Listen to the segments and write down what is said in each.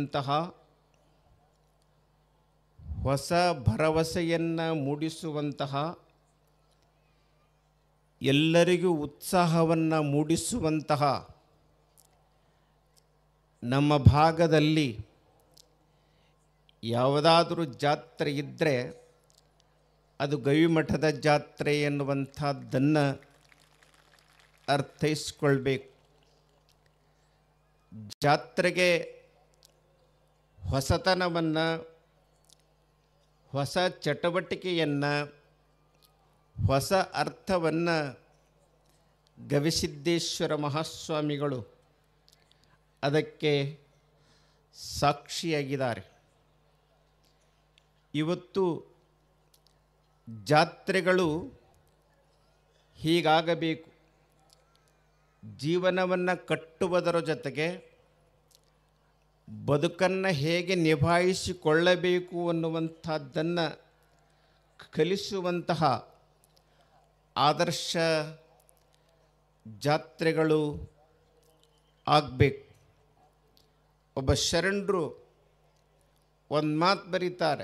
ತುಂಬಿಸುವಂತಹ, ಹೊಸ ಭರವಸೆಯನ್ನು ಮೂಡಿಸುವಂತಹ, ಎಲ್ಲರಿಗೂ ಉತ್ಸಾಹವನ್ನು ಮೂಡಿಸುವಂತಹ ನಮ್ಮ ಭಾಗದಲ್ಲಿ ಯಾವುದಾದರೂ ಜಾತ್ರೆ ಇದ್ದರೆ ಅದು ಗವಿಮಠದ ಜಾತ್ರೆ ಎನ್ನುವಂಥದ್ದನ್ನು ಅರ್ಥೈಸ್ಕೊಳ್ಬೇಕು. ಜಾತ್ರೆಗೆ ಹೊಸತನವನ್ನು, ಹೊಸ ಚಟುವಟಿಕೆಯನ್ನು, ಹೊಸ ಅರ್ಥವನ್ನು ಗವಿಸಿದ್ದೇಶ್ವರ ಮಹಾಸ್ವಾಮಿಗಳು ಅದಕ್ಕೆ ಸಾಕ್ಷಿಯಾಗಿದ್ದಾರೆ. ಇವತ್ತು ಜಾತ್ರೆಗಳು ಹೀಗಾಗಬೇಕು, ಜೀವನವನ್ನು ಕಟ್ಟುವುದರ ಜೊತೆಗೆ ಬದುಕನ್ನು ಹೇಗೆ ನಿಭಾಯಿಸಿಕೊಳ್ಳಬೇಕು ಅನ್ನುವಂಥದ್ದನ್ನು ಕಲಿಸುವಂತಹ ಆದರ್ಶ ಜಾತ್ರೆಗಳು ಆಗಬೇಕು. ಒಬ್ಬ ಶರಣರು ಒಂದು ಮಾತು ಬರೀತಾರೆ,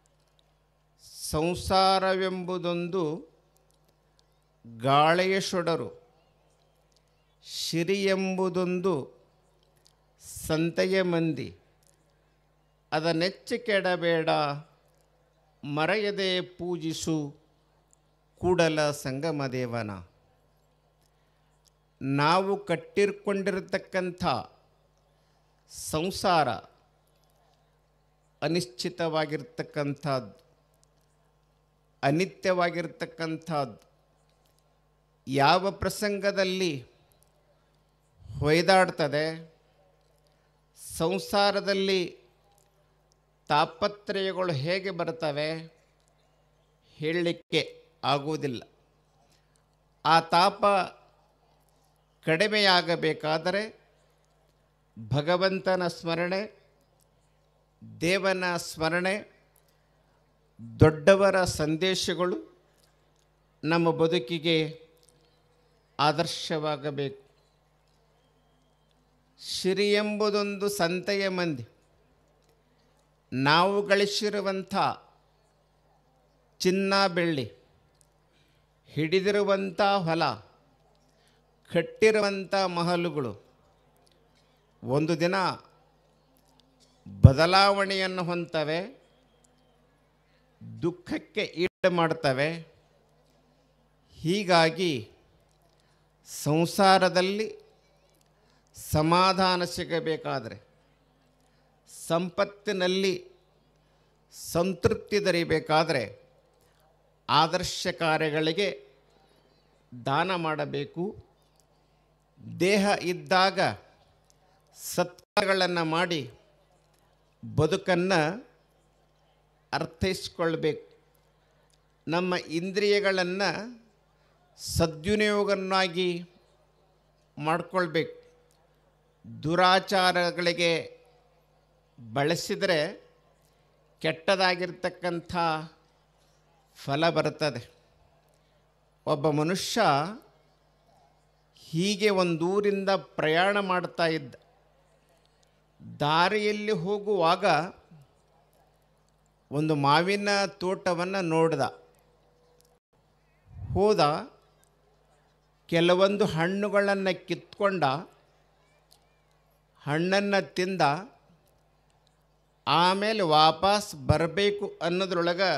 ಸಂಸಾರವೆಂಬುದೊಂದು ಗಾಳೆಯ ಶೊಡರು, ಶಿರಿ ಎಂಬುದೊಂದು ಸಂತೆಯ ಮಂದಿ, ಅದನ್ನೆಚ್ಚ ಕೆಡಬೇಡ, ಮರೆಯದೆ ಪೂಜಿಸು ಕೂಡಲ ಸಂಗಮದೇವನ. ನಾವು ಕಟ್ಟಿಕೊಂಡಿರತಕ್ಕಂಥ ಸಂಸಾರ ಅನಿಶ್ಚಿತವಾಗಿರ್ತಕ್ಕಂಥದ್ದು, ಅನಿತ್ಯವಾಗಿರ್ತಕ್ಕಂಥದ್ದು. ಯಾವ ಪ್ರಸಂಗದಲ್ಲಿ ಹೊಯ್ದಾಡ್ತದೆ, ಸಂಸಾರದಲ್ಲಿ ತಾಪತ್ರಯಗಳು ಹೇಗೆ ಬರ್ತವೆ ಹೇಳಲಿಕ್ಕೆ ಆಗುವುದಿಲ್ಲ. ಆ ತಾಪ ಕಡಿಮೆಯಾಗಬೇಕಾದರೆ ಭಗವಂತನ ಸ್ಮರಣೆ, ದೇವನ ಸ್ಮರಣೆ, ದೊಡ್ಡವರ ಸಂದೇಶಗಳು ನಮ್ಮ ಬದುಕಿಗೆ ಆದರ್ಶವಾಗಬೇಕು. ಶಿರಿ ಎಂಬುದೊಂದು ಸಂತೆಯ ಮಂದಿ, ನಾವು ಗಳಿಸಿರುವಂಥ ಚಿನ್ನ ಬೆಳ್ಳಿ, ಹಿಡಿದಿರುವಂಥ ಹೊಲ, ಕಟ್ಟಿರುವಂಥ ಮಹಲುಗಳು ಒಂದು ದಿನ ಬದಲಾವಣೆಯನ್ನು ಹೊಂದವೆ, ದುಃಖಕ್ಕೆ ಈಡು ಮಾಡ್ತವೆ. ಹೀಗಾಗಿ ಸಂಸಾರದಲ್ಲಿ ಸಮಾಧಾನ ಸಿಗಬೇಕಾದರೆ, ಸಂಪತ್ತಿನಲ್ಲಿ ಸಂತೃಪ್ತಿ ದೊರೆಯಬೇಕಾದರೆ ಆದರ್ಶ ಕಾರ್ಯಗಳಿಗೆ ದಾನ ಮಾಡಬೇಕು. ದೇಹ ಇದ್ದಾಗ ಸತ್ಕಾರಗಳನ್ನು ಮಾಡಿ ಬದುಕನ್ನು ಅರ್ಥೈಸಿಕೊಳ್ಬೇಕು. ನಮ್ಮ ಇಂದ್ರಿಯಗಳನ್ನು ಸದ್ವಿನಿಯೋಗನ್ನಾಗಿ ಮಾಡಿಕೊಳ್ಬೇಕು. ದುರಾಚಾರಗಳಿಗೆ ಬಳಸಿದರೆ ಕೆಟ್ಟದಾಗಿರ್ತಕ್ಕಂಥ ಫಲ ಬರುತ್ತದೆ. ಒಬ್ಬ ಮನುಷ್ಯ ಹೀಗೆ ಒಂದೂರಿಂದ ಪ್ರಯಾಣ ಮಾಡ್ತಾ ಇದ್ದ. ದಾರಿಯಲ್ಲಿ ಹೋಗುವಾಗ ಒಂದು ಮಾವಿನ ತೋಟವನ್ನು ನೋಡ್ದ. ಹೋದ, ಕೆಲವೊಂದು ಹಣ್ಣುಗಳನ್ನು ಕಿತ್ಕೊಂಡ, ಹಣ್ಣನ್ನು ತಿಂದ. ಆಮೇಲೆ ವಾಪಸ್ ಬರಬೇಕು ಅನ್ನೋದ್ರೊಳಗೆ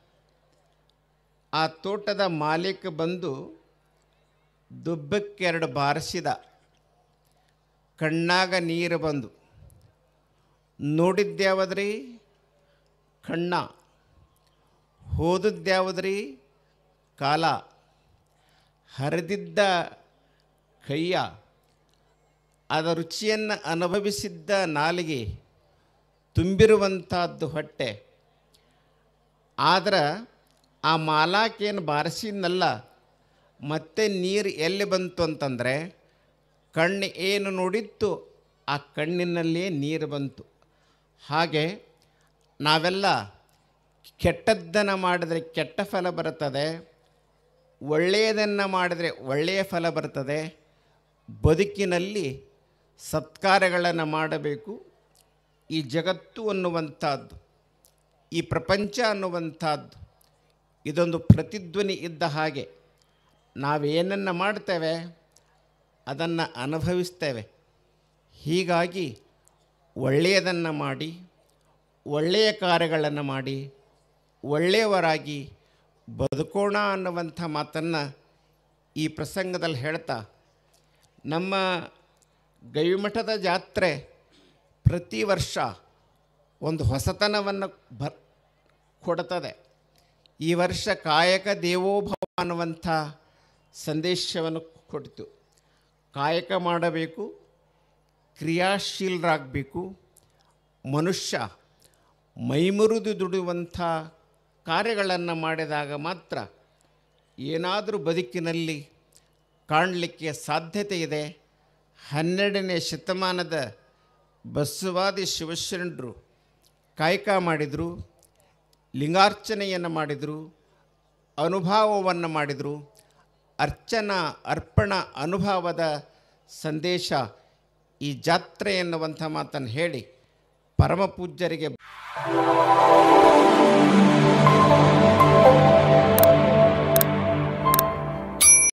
ಆ ತೋಟದ ಮಾಲೀಕ ಬಂದು ದುಬ್ಬಕ್ಕೆರಡು ಬಾರಿಸಿದ. ಕಣ್ಣಾಗ ನೀರು ಬಂದು. ನೋಡಿದ್ದ್ಯಾವದ್ರಿ? ಕಣ್ಣ. ಹೋದದ್ದ್ಯಾವದ್ರಿ? ಕಾಲ. ಹರಿದಿದ್ದ ಕೈಯ. ಅದರ ರುಚಿಯನ್ನು ಅನುಭವಿಸಿದ್ದ ನಾಲಿಗೆ, ತುಂಬಿರುವಂಥದ್ದು ಹೊಟ್ಟೆ. ಆದ್ರೆ ಆ ಮಾಲಾಕೇನು ಬಾರಿಸಿದ್ನಲ್ಲ, ಮತ್ತೆ ನೀರು ಎಲ್ಲಿ ಬಂತು ಅಂತಂದರೆ ಕಣ್ಣು ಏನು ನೋಡಿತ್ತು ಆ ಕಣ್ಣಿನಲ್ಲಿಯೇ ನೀರು ಬಂತು. ಹಾಗೆ ನಾವೆಲ್ಲ ಕೆಟ್ಟದ್ದನ್ನು ಮಾಡಿದರೆ ಕೆಟ್ಟ ಫಲ ಬರುತ್ತದೆ, ಒಳ್ಳೆಯದನ್ನು ಮಾಡಿದರೆ ಒಳ್ಳೆಯ ಫಲ ಬರ್ತದೆ. ಬದುಕಿನಲ್ಲಿ ಸತ್ಕಾರ್ಯಗಳನ್ನು ಮಾಡಬೇಕು. ಈ ಜಗತ್ತು ಅನ್ನುವಂಥದ್ದು, ಈ ಪ್ರಪಂಚ ಅನ್ನುವಂಥದ್ದು ಇದೊಂದು ಪ್ರತಿಧ್ವನಿ ಇದ್ದ ಹಾಗೆ. ನಾವೇನನ್ನು ಮಾಡ್ತೇವೆ ಅದನ್ನು ಅನುಭವಿಸ್ತೇವೆ. ಹೀಗಾಗಿ ಒಳ್ಳೆಯದನ್ನು ಮಾಡಿ, ಒಳ್ಳೆಯ ಕಾರ್ಯಗಳನ್ನು ಮಾಡಿ, ಒಳ್ಳೆಯವರಾಗಿ ಬದುಕೋಣ ಅನ್ನುವಂಥ ಮಾತನ್ನು ಈ ಪ್ರಸಂಗದಲ್ಲಿ ಹೇಳ್ತಾ, ನಮ್ಮ ಗವಿಮಠದ ಜಾತ್ರೆ ಪ್ರತಿ ವರ್ಷ ಒಂದು ಹೊಸತನವನ್ನು ಕೊಡ್ತದೆ. ಈ ವರ್ಷ ಕಾಯಕ ದೇವೋಭವ ಅನ್ನುವಂಥ ಸಂದೇಶವನ್ನು ಕೊಡ್ತು. ಕಾಯಕ ಮಾಡಬೇಕು, ಕ್ರಿಯಾಶೀಲರಾಗಬೇಕು. ಮನುಷ್ಯ ಮೈಮುರಿದು ದುಡಿಯುವಂಥ ಕಾರ್ಯಗಳನ್ನು ಮಾಡಿದಾಗ ಮಾತ್ರ ಏನಾದರೂ ಬದುಕಿನಲ್ಲಿ ಕಾಣಲಿಕ್ಕೆ ಸಾಧ್ಯತೆ ಇದೆ. 12ನೇ ಶತಮಾನದ ಬಸವಾದಿ ಶಿವಶರಣರು ಕಾಯಕ ಮಾಡಿದರು, ಲಿಂಗಾರ್ಚನೆಯನ್ನು ಮಾಡಿದರು, ಅನುಭವವನ್ನು ಮಾಡಿದರು. ಅರ್ಚನಾ ಅರ್ಪಣ ಅನುಭವದ ಸಂದೇಶ ಈ ಜಾತ್ರೆ ಎನ್ನುವಂಥ ಮಾತನ್ನು ಹೇಳಿ ಪರಮ ಪೂಜ್ಯರಿಗೆ